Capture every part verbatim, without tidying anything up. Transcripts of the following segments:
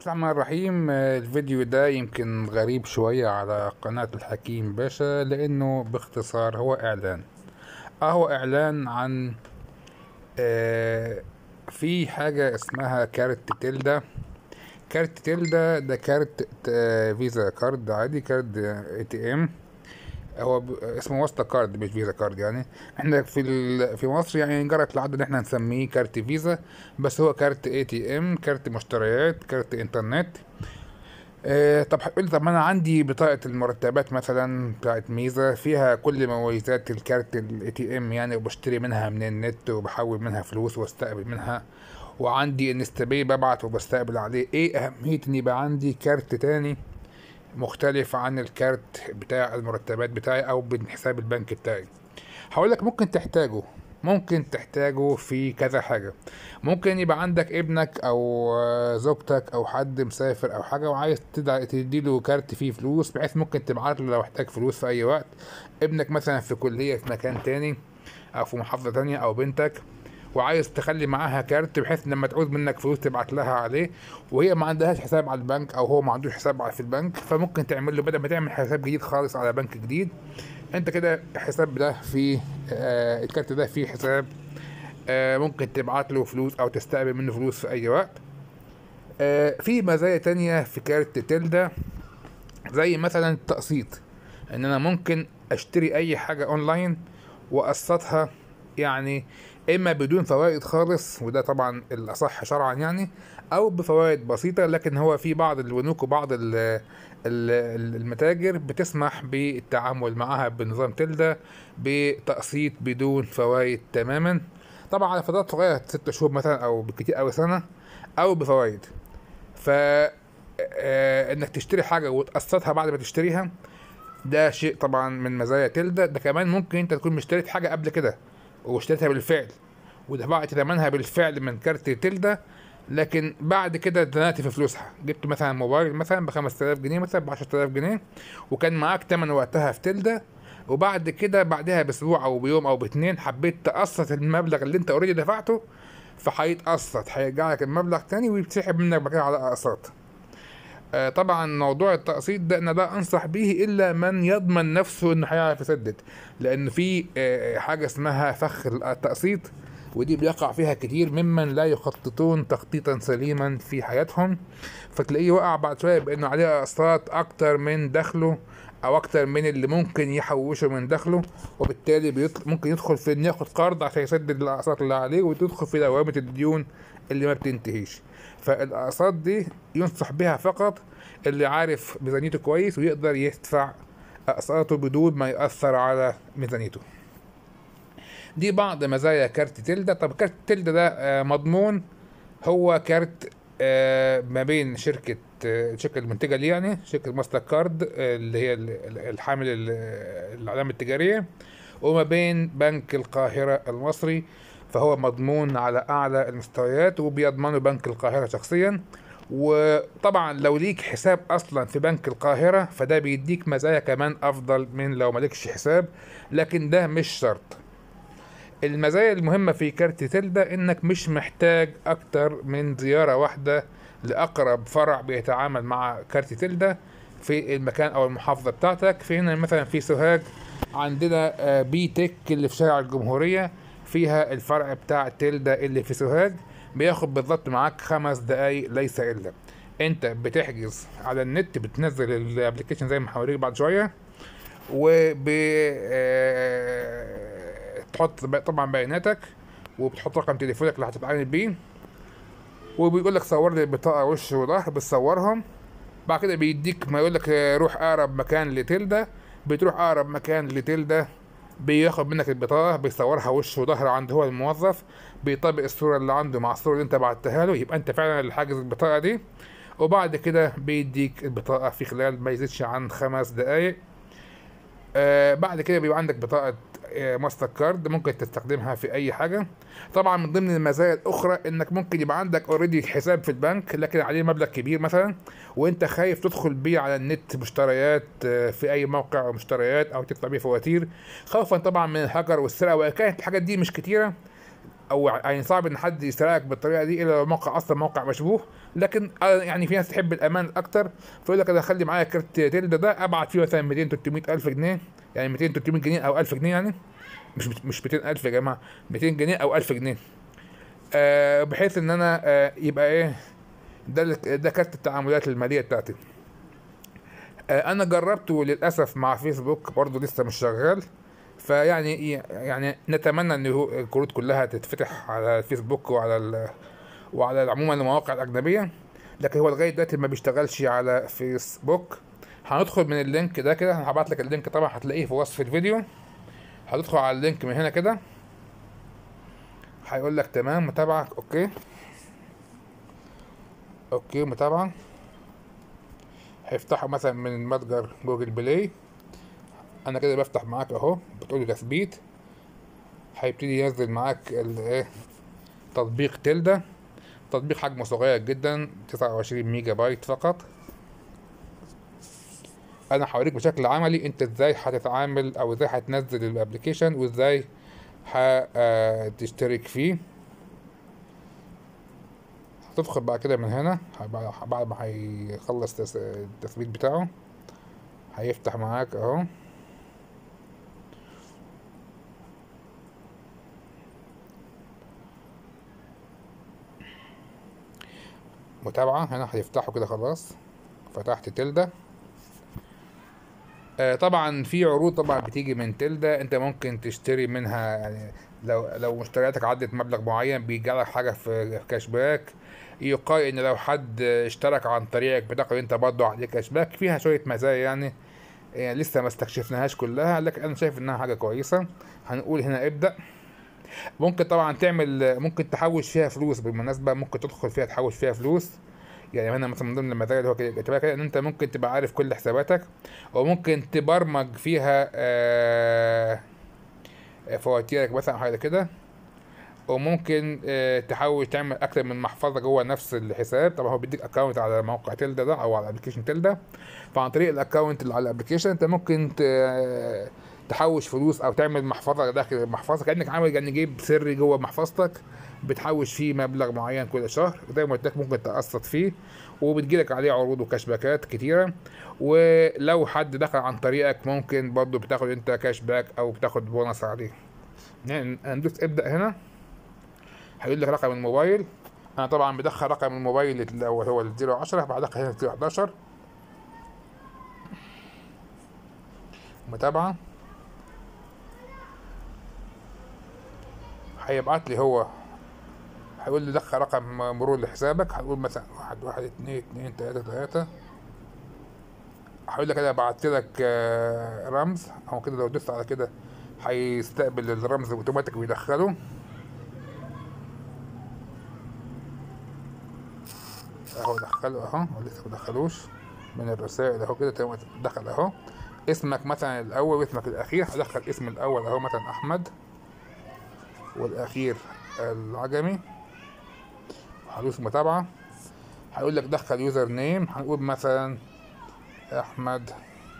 بسم الله الرحمن الرحيم. آه، الفيديو ده يمكن غريب شوية على قناة الحكيم باشا، لأنه باختصار هو إعلان اه هو إعلان عن آه في حاجة اسمها كارت تيلدا. كارت تيلدا ده كارت آه فيزا كارد عادي، كارد اي تي ام. هو ب- اسمه واسطة كارد مش فيزا كارد. يعني احنا في ال... في مصر يعني جرت العادة ان احنا نسميه كارت فيزا، بس هو كارت اي تي ام، كارت مشتريات، كارت انترنت. آه، طب هتقولي طب ما انا عندي بطاقة المرتبات مثلا بتاعت ميزة فيها كل مميزات الكارت الاي تي ام، يعني وبشتري منها من النت وبحول منها فلوس واستقبل منها، وعندي انستباي ببعت وبستقبل عليه. ايه اهمية ان يبقى عندي كارت تاني مختلف عن الكارت بتاع المرتبات بتاعي او من حساب البنك بتاعي؟ هقولك ممكن تحتاجه ممكن تحتاجه في كذا حاجة. ممكن يبقى عندك ابنك او آه، زوجتك او حد مسافر او حاجة، وعايز تدع- تديله كارت فيه فلوس، بحيث ممكن تبعت له لو احتاج فلوس في اي وقت. ابنك مثلا في كلية في مكان تاني او في محافظة تانية، او بنتك، وعايز تخلي معاها كارت بحيث لما تعوز منك فلوس تبعت لها عليه، وهي ما عندهاش حساب على البنك او هو ما عندوش حساب على- في البنك. فممكن تعمل له بدل ما تعمل حساب جديد خالص على بنك جديد، انت كده الحساب ده فيه آه الكارت ده فيه حساب. آه ممكن تبعت له فلوس او تستقبل منه فلوس في اي وقت. آه في مزايا تانية في كارت تيلدا، زي مثلا التقسيط. ان انا ممكن اشتري اي حاجة اونلاين واقسطها، يعني اما بدون فوائد خالص، وده طبعا الاصح شرعا يعني، او بفوائد بسيطة. لكن هو في بعض البنوك وبعض ال- ال- المتاجر بتسمح بالتعامل معها بنظام تلدا بتقسيط بدون فوائد تماما، طبعا على فترات صغيرة ست شهور مثلا او بالكتير او سنة، او بفوائد. ف آه، انك تشتري حاجة وتقسطها بعد ما تشتريها، ده شيء طبعا من مزايا تلدا. ده كمان ممكن انت تكون مشتريت حاجة قبل كده واشتريتها بالفعل ودفعت ثمنها بالفعل من كارت تلدا، لكن بعد كده اتزنقت في فلوسها. جبت مثلا موبايل مثلا ب خمسة آلاف جنيه، مثلا ب عشرة آلاف جنيه، وكان معاك تمن وقتها في تلدا، وبعد كده بعدها باسبوع او بيوم او باتنين حبيت تقسط المبلغ اللي انت اوريدي دفعته، فهيتقسط، هيرجع لك المبلغ تاني ويتسحب منك بعد كده على اقساط. آه، طبعا موضوع التقسيط ده انا لا انصح به الا من يضمن نفسه انه هيعرف يسدد، لان في آه، حاجه اسمها فخ التقسيط، ودي بيقع فيها كتير ممن لا يخططون تخطيطا سليما في حياتهم، فتلاقيه وقع بعد شويه بانه عليه اقساط اكتر من دخله، او اكتر من اللي ممكن يحوشه من دخله، وبالتالي بيطل... ممكن يدخل في انه ياخد قرض عشان يسدد الاقساط اللي عليه، وتدخل في دوامه الديون اللي ما بتنتهيش. فالاقساط دي ينصح بها فقط اللي عارف ميزانيته كويس ويقدر يدفع اقساطه بدون ما يأثر على ميزانيته. دي بعض مزايا كارت تيلدا. طب كارت تيلدا ده آه، مضمون. هو كارت آه، ما بين شركة آه، الشركة المنتجة ليه، يعني شركة ماستر كارد آه، اللي هي ال- ال- الحامل ال- العلامة التجارية، وما بين بنك القاهرة المصري. فهو مضمون على أعلى المستويات، وبيضمنه بنك القاهرة شخصيا. وطبعا لو ليك حساب أصلا في بنك القاهرة فده بيديك مزايا كمان أفضل من لو مالكش حساب، لكن ده مش شرط. المزايا المهمة في كارت تلدا انك مش محتاج اكتر من زيارة واحدة لاقرب فرع بيتعامل مع كارت تلدا في المكان او المحافظة بتاعتك. في هنا مثلا في سوهاج عندنا آه، بي تك اللي في شارع الجمهورية، فيها الفرع بتاع تلدا اللي في سوهاج، بياخد بالظبط معاك خمس دقايق ليس الا. انت بتحجز على النت، بتنزل الابلكيشن زي ما هوريك بعد شوية، وب آه، تحط ب- طبعا بياناتك، وبتحط رقم تليفونك اللي هتتعامل بيه، وبيقول لك صور لي البطاقه وش وظهر، بتصورهم. بعد كده بيديك ما يقول لك آه، روح اقرب مكان لتلدا، بتروح اقرب مكان لتلدا، بياخد منك البطاقه، بيصورها وش وظهر عند هو الموظف، بيطبق الصوره اللي عنده مع الصوره اللي انت بعتها له، يبقى انت فعلا اللي حاجز البطاقه دي. وبعد كده بيديك البطاقه في خلال ما يزيدش عن خمس دقايق. آه بعد كده بيبقى عندك بطاقة آه ماستر كارد ممكن تستخدمها في أي حاجة. طبعا من ضمن المزايا الأخرى إنك ممكن يبقى عندك اوريدي حساب في البنك لكن عليه مبلغ كبير مثلا، وأنت خايف تدخل بيه على النت مشتريات آه في أي موقع أو مشتريات، أو تدفع بيه فواتير، خوفا طبعا من الهاكر والسرقة. وكانت الحاجات دي مش كتيرة، او يعني صعب ان حد يسرقك بالطريقه دي الا لو موقع اصلا موقع مشبوه، لكن يعني في ناس تحب الامان اكتر، فيقول لك انا اخلي معايا كارت تلدا ده ابعت فيه مثلا ميتين تلتمية الف جنيه، يعني ميتين تلتمية جنيه او الف جنيه يعني، مش مش ميتين الف يا جماعه، ميتين جنيه او الف جنيه. آه بحيث ان انا آه يبقى ايه، ده ده كارت التعاملات الماليه بتاعتي. آه انا جربته للاسف مع فيسبوك برضه لسه مش شغال. فيعني يعني نتمنى ان الكروت كلها تتفتح على الفيسبوك وعلى ال وعلى عموما المواقع الاجنبيه، لكن هو لغايه دلوقتي ما بيشتغلش على فيسبوك. هندخل من اللينك ده كده، انا هبعت لك اللينك طبعا هتلاقيه في وصف الفيديو. هتدخل على اللينك من هنا كده، هيقول لك تمام متابعه، اوكي اوكي متابعه. هيفتحوا مثلا من متجر جوجل بلاي. انا كده بفتح معاك اهو، بتقولي تثبيت. هيبتدي ينزل معاك الايه، تطبيق تلدا. تطبيق حجمه صغير جدا، تسعة وعشرين ميجا بايت فقط. انا هوريك بشكل عملي انت ازاي هتتعامل او ازاي هتنزل الابليكيشن وازاي هتشترك فيه. هتدخل بعد كده من هنا، بعد ما هيخلص التثبيت بتاعه هيفتح معاك اهو. متابعة هنا هيفتحه كده خلاص، فتحت تلدا. آه طبعا في عروض طبعا بتيجي من تلدا، انت ممكن تشتري منها يعني، لو لو مشترياتك عدت مبلغ معين بيجيلك حاجة في كاش باك. يقال ان لو حد اشترك عن طريقك بتاخد انت برضه عليه كاش باك، فيها شوية مزايا يعني. يعني لسه ما استكشفناهاش كلها، لكن انا شايف انها حاجة كويسة. هنقول هنا ابدأ. ممكن طبعا تعمل، ممكن تحوش فيها فلوس بالمناسبة، ممكن تدخل فيها تحوش فيها فلوس. يعني هنا مثلا من ضمن المزايا اللي هو كاتبها كده ان انت ممكن تبقى عارف كل حساباتك، وممكن تبرمج فيها آه فواتيرك مثلا حاجه كده. وممكن آه تحاول تعمل اكتر من محفظه جوه نفس الحساب. طبعا هو بيديك اكونت على موقع تلدا ده او على ابلكيشن تلدا، فعن طريق الاكونت اللي على الابلكيشن انت ممكن تحوش فلوس او تعمل محفظه داخل المحفظه، كانك عامل يعني جيب سري جوه محفظتك، بتحوش فيه مبلغ معين كل شهر زي ما قلت لك، ممكن تقسط فيه وبتجيلك عليه عروض وكاشباكات كتيره. ولو حد دخل عن طريقك ممكن برضه بتاخد انت كاش باك او بتاخد بونص عليه. يعني ندوس ابدا هنا، هيقول لك رقم الموبايل. انا طبعا بدخل رقم الموبايل اللي هو ال صفر عشرة، بدخل هنا صفر حداشر. متابعه. هيبعت لي هو، هيقول لي دخل رقم مرور لحسابك، هقول مثلا واحد واحد اتنين اتنين تلاتة تلاتة. هقول لك انا بعت لك رمز، او كده لو دوست على كده هيستقبل الرمز اوتوماتيك ويدخله اهو. دخله اهو، لسه مدخلوش من الرسائل اهو كده، دخل اهو. اسمك مثلا الاول واسمك الاخير، هدخل اسم الاول اهو مثلا احمد، والاخير العجمي. هدوس متابعة. هيقول لك دخل يوزر نيم، هنقول مثلا احمد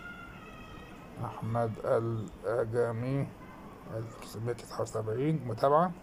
احمد العجمي ألف وتسعمية تسعة وسبعين. متابعة.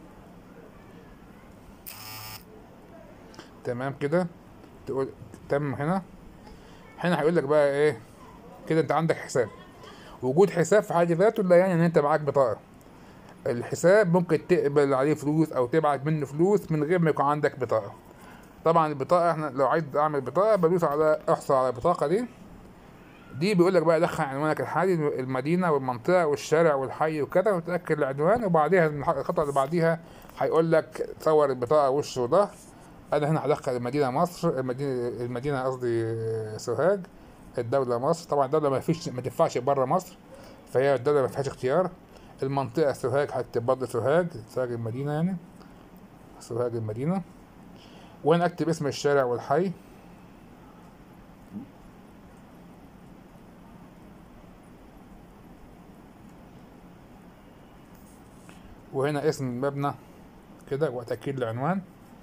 تمام كده، تقول تم. هنا هنا هيقول لك بقى ايه كده، انت عندك حساب. وجود حساب في حد ذاته لا يعني ان انت معاك بطاقة. الحساب ممكن تقبل عليه فلوس او تبعت منه فلوس من غير ما يكون عندك بطاقة. طبعا البطاقة، احنا لو عايز اعمل بطاقة بدوس على احصل على البطاقة دي. دي بيقول لك بقى دخل عنوانك الحالي، المدينة والمنطقة والشارع والحي وكذا، وتأكد العنوان. وبعديها الخطوة اللي بعديها هيقول لك صور البطاقة وش وظهر. انا هنا هدخل المدينة مصر، المدينة المدينة قصدي سوهاج، الدولة مصر. طبعا الدولة ما فيش ما تنفعش بره مصر، فهي الدولة ما فيهاش اختيار. المنطقة سوهاج، هكتب برضه سوهاج، سوهاج المدينة يعني، سوهاج المدينة. وهنا اكتب اسم الشارع والحي. وهنا اسم المبنى كده، وتأكيد العنوان.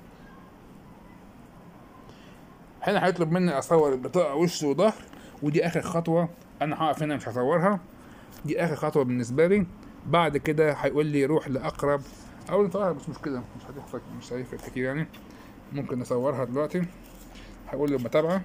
هنا هيطلب مني اصور البطاقة وش وظهر، ودي اخر خطوة. انا هقف هنا مش هصورها، دي اخر خطوة بالنسبة لي. بعد كده هيقول لي روح لاقرب، او نصورها مش مشكلة، مش هتحصل، مش هيفرق كتير يعني. ممكن نصورها دلوقتي. هقول له متابعة.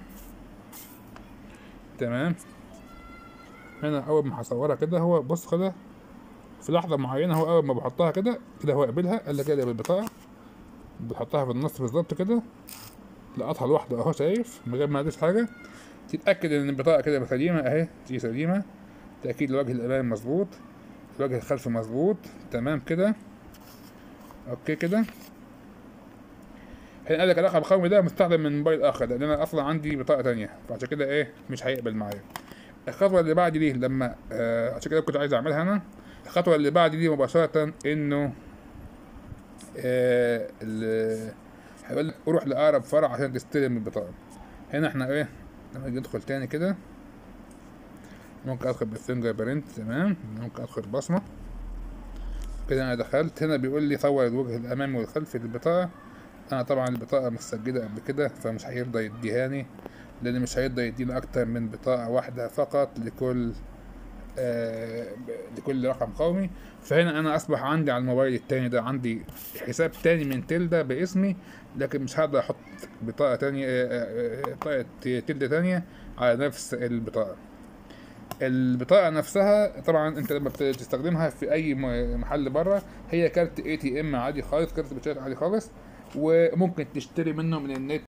تمام. هنا اول ما هصورها كده هو بص كده في لحظة معينة، هو اول ما بحطها كده كده هو قابلها، قال لي كده بالبطاقة بتحطها في النص بالظبط كده، لقطها لوحده اهو شايف من غير ما ادوس حاجة. تتأكد ان البطاقة كده سليمة اهي، دي سليمة، تأكيد الوجه الأمامي مظبوط، الوجه الخلفي مظبوط. تمام كده، اوكي كده. هنا قال لك الرقم القومي ده مستخدم من موبايل اخر، لان انا اصلا عندي بطاقة تانية، فعشان كده ايه مش هيقبل معايا. الخطوة اللي بعد دي لما آه عشان كده كنت عايز اعملها انا. الخطوة اللي بعد دي مباشرة انه آه هيقول لك روح لأقرب فرع عشان تستلم البطاقة. هنا احنا ايه لما نيجي ندخل تاني كده، ممكن ادخل بالفينجر برينت. تمام، ممكن ادخل بصمة كده. انا دخلت هنا بيقول لي صور الوجه الامامي والخلفي للبطاقة. انا طبعا البطاقة متسجلة قبل كده فمش هيرضى يديهاني، لان مش هيرضى يدينا اكتر من بطاقة واحدة فقط لكل آه لكل رقم قومي. فهنا انا اصبح عندي على الموبايل التاني ده عندي حساب تاني من تلدا باسمي، لكن مش هقدر احط بطاقة تانية آه بطاقة تلدا تانية على نفس البطاقة. البطاقة نفسها طبعا انت لما بتستخدمها في اي محل بره هي كارت اي تي ام عادي خالص، كارت بتشتري عادي خالص، وممكن تشتري منه من النت